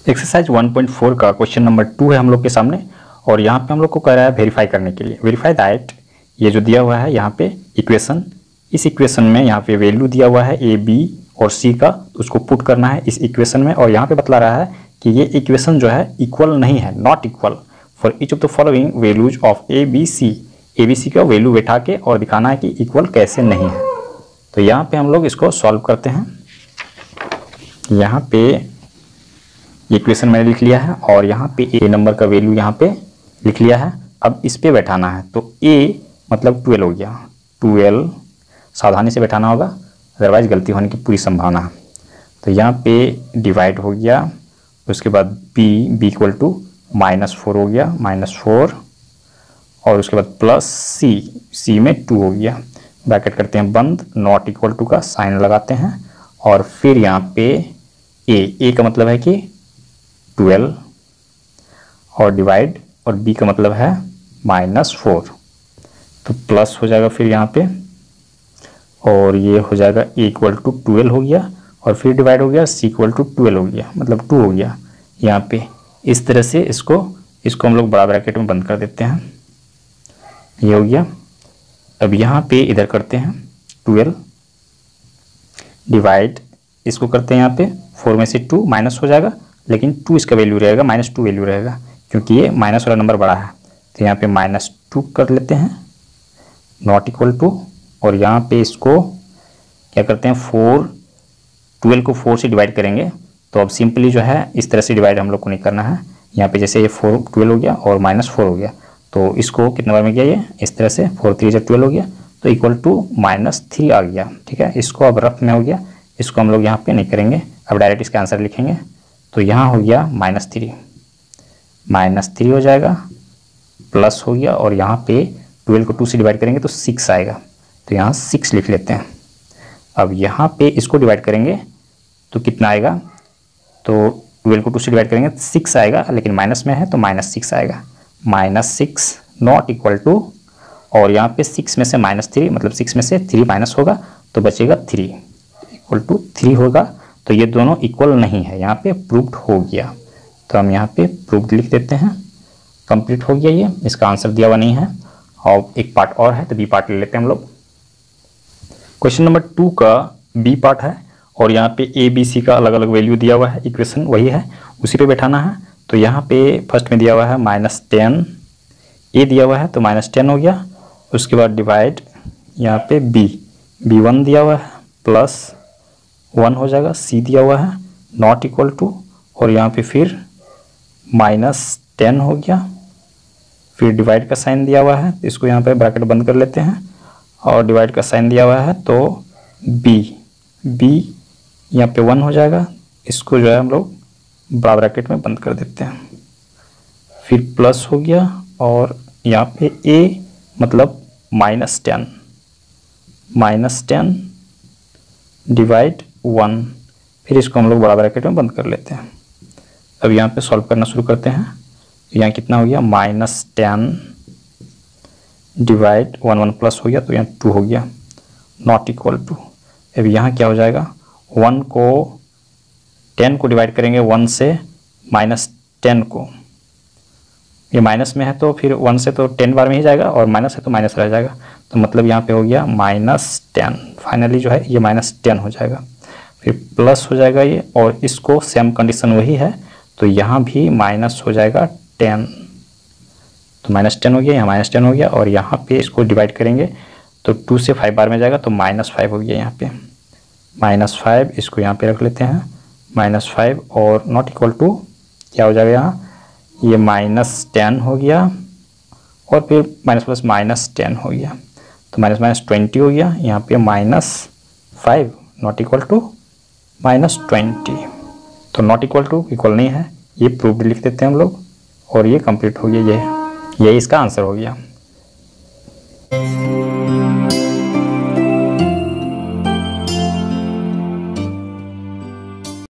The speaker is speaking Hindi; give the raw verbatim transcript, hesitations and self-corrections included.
एक्सरसाइज वन पॉइंट फोर का क्वेश्चन नंबर टू है हम लोग के सामने और यहाँ पे हम लोग को कह रहा है वेरीफाई करने के लिए। वेरीफाई दैट ये जो दिया हुआ है यहाँ पे इक्वेशन, इस इक्वेशन में यहाँ पे वैल्यू दिया हुआ है ए बी और सी का, उसको पुट करना है इस इक्वेशन में। और यहाँ पे बतला रहा है कि ये इक्वेशन जो है इक्वल नहीं है, not equal for each of the following values of A B C. A B C का वैल्यू बैठा के और दिखाना है कि इक्वल कैसे नहीं है। तो यहाँ पे हम लोग इसको सॉल्व करते हैं। यहाँ पे ये इक्वेशन मैंने लिख लिया है और यहाँ पे ए नंबर का वैल्यू यहाँ पे लिख लिया है। अब इस पे बैठाना है, तो ए मतलब ट्वेल्व हो गया, ट्वेल्व सावधानी से बैठाना होगा, अदरवाइज गलती होने की पूरी संभावना है। तो यहाँ पे डिवाइड हो गया, उसके बाद B B equal to minus four हो गया, माइनस फोर, और उसके बाद प्लस सी, सी में टू हो गया। ब्रैकेट करते हैं बंद, नॉट इक्वल टू का साइन लगाते हैं और फिर यहाँ पे ए ए का मतलब है कि ट्वेल्व और डिवाइड, और बी का मतलब है माइनस फोर, तो प्लस हो जाएगा फिर यहाँ पे, और ये हो जाएगा ए इक्वल टू ट्वेल्व हो गया और फिर डिवाइड हो गया, सी इक्वल टू ट्वेल्व हो गया, मतलब टू हो गया यहाँ पे। इस तरह से इसको इसको हम लोग बड़ा ब्रैकेट में बंद कर देते हैं, ये हो गया। अब यहाँ पे इधर करते हैं ट्वेल्व डिवाइड, इसको करते हैं यहाँ पे फोर में से टू माइनस हो जाएगा, लेकिन टू इसका वैल्यू रहेगा, माइनस टू वैल्यू रहेगा क्योंकि ये माइनस वाला नंबर बड़ा है। तो यहाँ पे माइनस टू कर लेते हैं, नॉट इक्वल टू, और यहाँ पे इसको क्या करते हैं, फोर ट्वेल्व को फोर से डिवाइड करेंगे। तो अब सिंपली जो है इस तरह से डिवाइड हम लोग को नहीं करना है। यहाँ पे जैसे ये फोर ट्वेल्व हो गया और माइनस फोर हो गया, तो इसको कितने बार में गया ये, इस तरह से फोर थ्री जब ट्वेल्व हो गया तो इक्वल टू माइनस थ्री आ गया। ठीक है, इसको अब रफ में हो गया, इसको हम लोग यहाँ पे नहीं करेंगे, अब डायरेक्ट इसका आंसर लिखेंगे। तो यहाँ हो गया माइनस थ्री, माइनस थ्री हो जाएगा, प्लस हो गया, और यहाँ पे ट्वेल्व को टू से डिवाइड करेंगे तो सिक्स आएगा, तो यहाँ सिक्स लिख लेते हैं। अब यहाँ पे इसको डिवाइड करेंगे तो कितना आएगा, तो ट्वेल्व को टू से डिवाइड करेंगे सिक्स आएगा, लेकिन माइनस में है तो माइनस सिक्स आएगा, minus six not equal to, और यहाँ पे सिक्स में से माइनस थ्री मतलब सिक्स में से थ्री माइनस होगा तो बचेगा थ्री, इक्वल टू थ्री होगा। तो ये दोनों इक्वल नहीं है, यहाँ पे प्रूव्ड हो गया, तो हम यहाँ पे प्रूव्ड लिख देते हैं। कंप्लीट हो गया ये, इसका आंसर दिया हुआ नहीं है और एक पार्ट और है, तो बी पार्ट ले लेते हैं हम लोग। क्वेश्चन नंबर टू का बी पार्ट है और यहाँ पे ए बी सी का अलग अलग वैल्यू दिया हुआ है, इक्वेशन वही है, उसी पे बैठाना है। तो यहाँ पे फर्स्ट में दिया हुआ है माइनस टेन, ए दिया हुआ है तो माइनस टेन हो गया, उसके बाद डिवाइड यहाँ पे बी बी वन दिया हुआ है प्लस वन हो जाएगा, सी दिया हुआ है नॉट इक्वल टू, और यहाँ पे फिर माइनस टेन हो गया, फिर डिवाइड का साइन दिया हुआ है, तो इसको यहाँ पे ब्रैकेट बंद कर लेते हैं, और डिवाइड का साइन दिया हुआ है तो बी बी यहाँ पे वन हो जाएगा, इसको जो है हम लोग बड़ा ब्रैकेट में बंद कर देते हैं, फिर प्लस हो गया, और यहाँ पे ए मतलब minus ten, minus ten divide one, फिर इसको हम लोग बड़ा ब्रैकेट में बंद कर लेते हैं। अब यहाँ पे सॉल्व करना शुरू करते हैं, यहाँ कितना हो गया, minus ten divide one, one plus हो गया तो यहाँ टू हो गया, नॉट इक्वल टू। अब यहाँ क्या हो जाएगा, वन को टेन को डिवाइड करेंगे वन से, माइनस टेन को, ये माइनस में है तो फिर वन से तो टेन बार में ही जाएगा, और माइनस है तो माइनस रह जाएगा, तो मतलब यहाँ पे हो गया माइनस टेन, फाइनली जो है ये माइनस टेन हो जाएगा, फिर प्लस हो जाएगा ये, और इसको सेम कंडीशन वही है तो यहाँ भी माइनस हो जाएगा टेन, तो माइनस टेन हो गया, यहाँ माइनस टेन हो गया, और यहाँ पे इसको डिवाइड करेंगे तो टू से फाइव बार में जाएगा तो माइनस फाइव हो गया, यहाँ पे माइनस फाइव, इसको यहाँ पे रख लेते हैं माइनस फाइव, और नॉट इक्वल टू क्या हो जाएगा, यहाँ ये माइनस टेन हो गया, और फिर माइनस प्लस माइनस टेन हो गया, तो माइनस माइनस ट्वेंटी हो गया, यहाँ पे minus five not equal to minus twenty, तो नॉट इक्वल टू इक्वल नहीं है, ये प्रूव्ड लिख देते हैं हम लोग, और ये कंप्लीट हो गया, ये यही इसका आंसर हो गया।